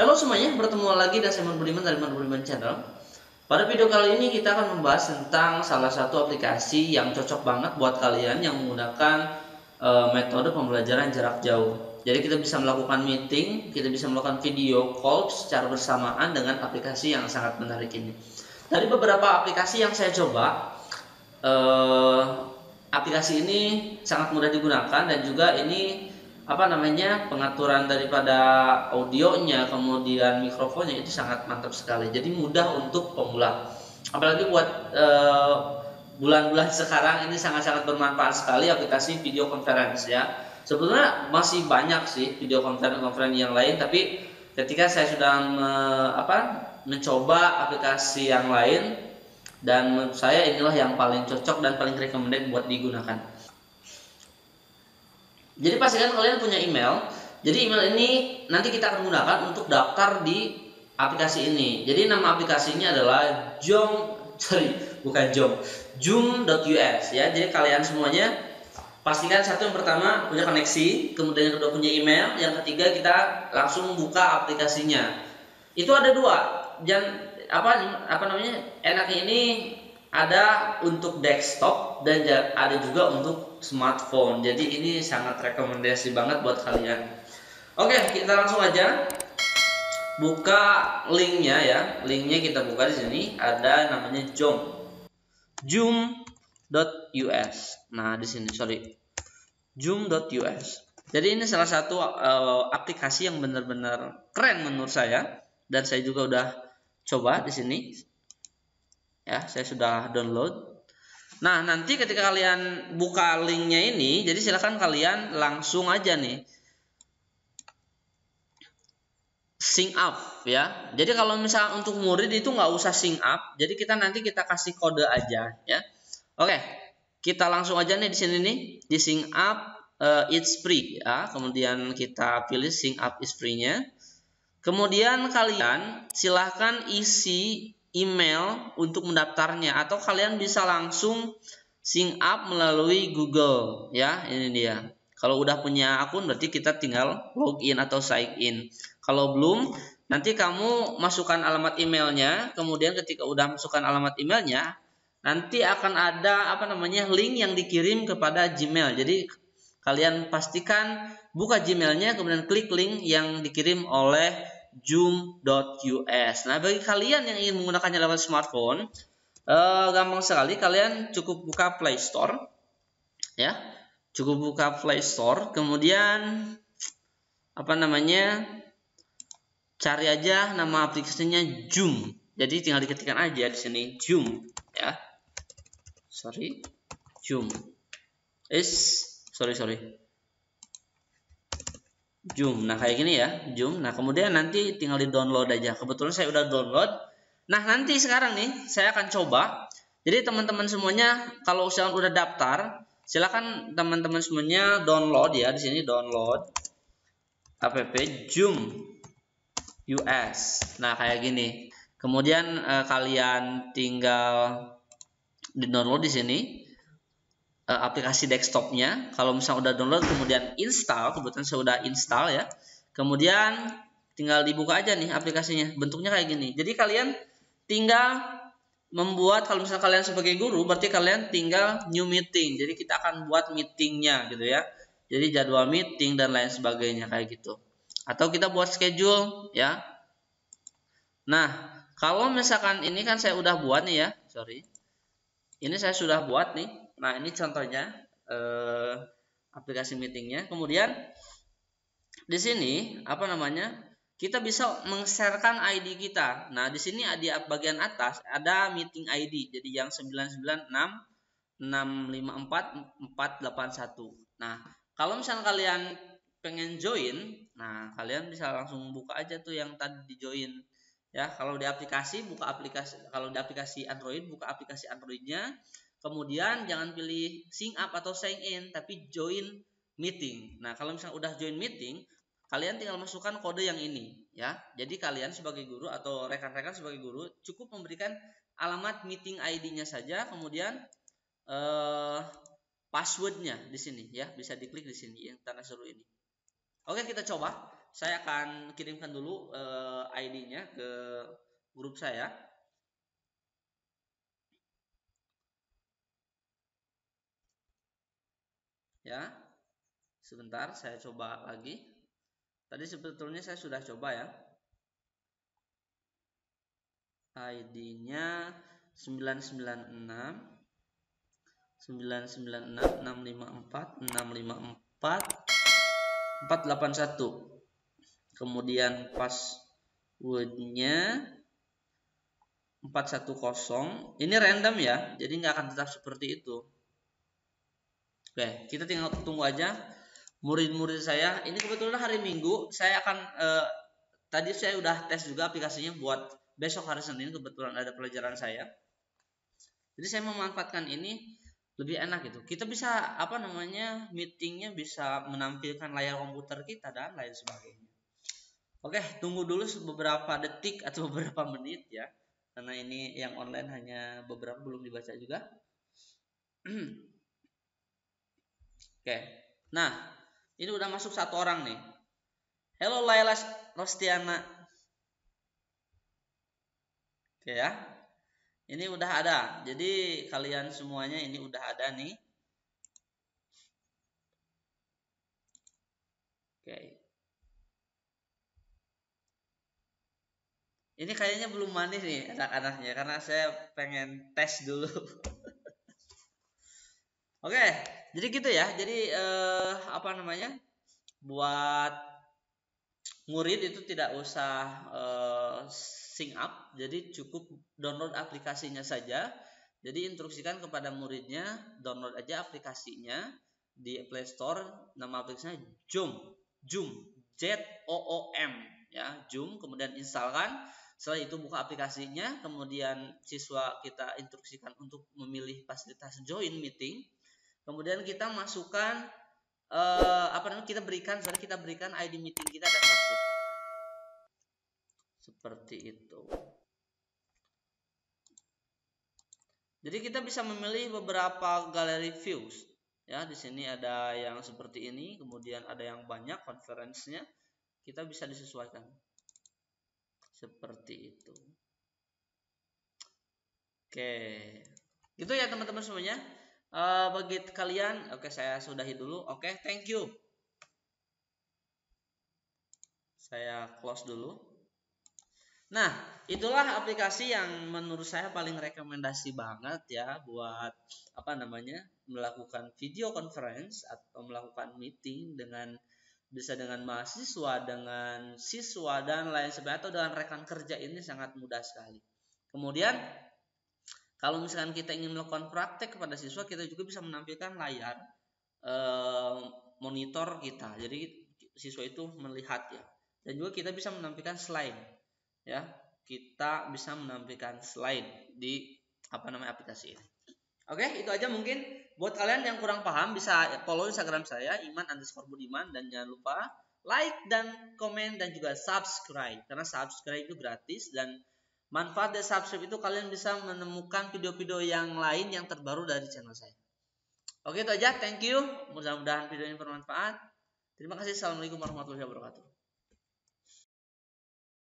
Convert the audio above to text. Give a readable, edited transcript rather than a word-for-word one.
Halo semuanya, bertemu lagi dengan saya Budiman dari Budiman Channel. Pada video kali ini kita akan membahas tentang salah satu aplikasi yang cocok banget buat kalian yang menggunakan metode pembelajaran jarak jauh. Jadi kita bisa melakukan meeting, kita bisa melakukan video call secara bersamaan dengan aplikasi yang sangat menarik ini. Dari beberapa aplikasi yang saya coba, aplikasi ini sangat mudah digunakan dan juga ini pengaturan daripada audionya, kemudian mikrofonnya itu sangat mantap sekali. Jadi mudah untuk pemula. Apalagi buat bulan-bulan sekarang ini sangat-sangat bermanfaat sekali aplikasi video conference ya. Sebetulnya masih banyak sih video conference yang lain, tapi ketika saya sudah mencoba aplikasi yang lain, dan menurut saya inilah yang paling cocok dan paling recommended buat digunakan. Jadi pastikan kalian punya email. Jadi email ini nanti kita akan gunakan untuk daftar di aplikasi ini. Jadi nama aplikasinya adalah Zoom.us ya. Jadi kalian semuanya pastikan satu, yang pertama punya koneksi, kemudian yang kedua punya email, yang ketiga kita langsung buka aplikasinya. Itu ada dua. Dan enaknya ini ada untuk desktop dan ada juga untuk smartphone. Jadi ini sangat rekomendasi banget buat kalian. Oke, kita langsung aja buka linknya ya. Linknya kita buka di sini, ada namanya Zoom.us. Nah di sini Zoom.us. Jadi ini salah satu aplikasi yang benar-benar keren menurut saya, dan saya juga udah coba di sini. Ya, saya sudah download. Nah, nanti ketika kalian buka linknya ini, jadi silakan kalian langsung aja nih sync up ya. Jadi kalau misalnya untuk murid itu nggak usah sync up, jadi nanti kita kasih kode aja ya. Oke, kita langsung aja nih di sini nih di sync up, it's free ya. Kemudian kita pilih sync up is free-nya. Kemudian kalian silahkan isi email untuk mendaftarnya, atau kalian bisa langsung sync up melalui Google ya. Ini dia. Kalau udah punya akun berarti kita tinggal login atau sign in. Kalau belum, nanti kamu masukkan alamat emailnya. Kemudian ketika udah masukkan alamat emailnya, nanti akan ada link yang dikirim kepada Gmail. Jadi kalian pastikan buka Gmailnya, kemudian klik link yang dikirim oleh Zoom.us. Nah, bagi kalian yang ingin menggunakannya lewat smartphone, gampang sekali. Kalian cukup buka Play Store, ya, cukup buka Play Store. Kemudian cari aja nama aplikasinya Zoom. Jadi tinggal diketikkan aja di sini Zoom, ya. Zoom. Zoom. Nah kayak gini ya, Zoom. Nah kemudian nanti tinggal di download aja. Kebetulan saya udah download. Nah nanti sekarang nih saya akan coba. Jadi teman-teman semuanya kalau udah daftar, silakan teman-teman semuanya download ya, di sini download app Zoom US. Nah kayak gini. Kemudian kalian tinggal di download di sini aplikasi desktopnya. Kalau misalnya udah download kemudian install, kebetulan saya udah install ya. Kemudian tinggal dibuka aja nih aplikasinya. Bentuknya kayak gini. Jadi kalian tinggal membuat, kalau misalnya kalian sebagai guru berarti kalian tinggal new meeting. Jadi kita akan buat meetingnya gitu ya. Jadi jadwal meeting dan lain sebagainya kayak gitu. Atau kita buat schedule ya. Nah, kalau misalkan ini kan saya udah buat nih ya. Ini saya sudah buat nih. Nah ini contohnya aplikasi meetingnya. Kemudian di sini kita bisa meng-sharekan ID kita. Nah di sini di bagian atas ada meeting ID. Jadi yang 996654481. Nah kalau misalnya kalian pengen join, nah kalian bisa langsung buka aja tuh yang tadi di join. Ya kalau di aplikasi buka aplikasi, kalau di aplikasi Android buka aplikasi Androidnya. Kemudian jangan pilih sync up atau sign in, tapi join meeting. Nah, kalau misalnya udah join meeting, kalian tinggal masukkan kode yang ini ya. Jadi kalian sebagai guru atau rekan-rekan sebagai guru cukup memberikan alamat meeting ID-nya saja, kemudian passwordnya di sini ya, bisa diklik di sini yang tanda seru ini. Oke, kita coba. saya akan kirimkan dulu ID-nya ke grup saya. Ya, sebentar saya coba lagi. Tadi sebetulnya saya sudah coba ya. ID-nya 996 654 481. Kemudian passwordnya 410. Ini random ya, jadi nggak akan tetap seperti itu. Oke, kita tinggal tunggu aja murid-murid saya. Ini kebetulan hari Minggu, saya akan tadi saya udah tes juga aplikasinya buat besok hari Senin, kebetulan ada pelajaran saya. Jadi saya memanfaatkan ini lebih enak gitu. Kita bisa meetingnya bisa menampilkan layar komputer kita dan lain sebagainya. Oke, tunggu dulu beberapa detik atau beberapa menit ya, karena ini yang online hanya beberapa, belum dibaca juga. Oke, nah ini udah masuk satu orang nih. Halo Laila Rostiana. Oke ya, ini udah ada. Jadi kalian semuanya ini udah ada nih. Oke. Ini kayaknya belum manis nih anak-anaknya, karena saya pengen tes dulu. Oke, jadi gitu ya. Jadi buat murid itu tidak usah sync up, jadi cukup download aplikasinya saja. Jadi instruksikan kepada muridnya download aja aplikasinya di Play Store. Nama aplikasinya Zoom, ZOOM ya, Zoom. Kemudian instalkan. Setelah itu buka aplikasinya, kemudian siswa kita instruksikan untuk memilih fasilitas join meeting. Kemudian kita masukkan kita berikan ID meeting kita dan password. Seperti itu. Jadi kita bisa memilih beberapa galeri views. Ya, di sini ada yang seperti ini, kemudian ada yang banyak conference-nya. Kita bisa disesuaikan. Seperti itu. Oke. Gitu ya teman-teman semuanya. Bagi kalian, oke, saya sudahi dulu. Oke, thank you. Saya close dulu. Nah, itulah aplikasi yang menurut saya paling rekomendasi banget ya buat melakukan video conference atau melakukan meeting bisa dengan mahasiswa, dengan siswa dan lain sebagainya, atau dengan rekan kerja. Ini sangat mudah sekali. Kemudian kalau misalkan kita ingin melakukan praktek kepada siswa, kita juga bisa menampilkan layar monitor kita. Jadi siswa itu melihat ya. Dan juga kita bisa menampilkan slide ya. Kita bisa menampilkan slide di aplikasi ini. Oke, itu aja mungkin. Buat kalian yang kurang paham bisa follow Instagram saya iman_budiman, dan jangan lupa like dan komen dan juga subscribe, karena subscribe itu gratis, dan manfaat dari subscribe itu kalian bisa menemukan video-video yang lain yang terbaru dari channel saya. Oke, itu aja. Thank you. Mudah-mudahan video ini bermanfaat. Terima kasih. Assalamualaikum warahmatullahi wabarakatuh.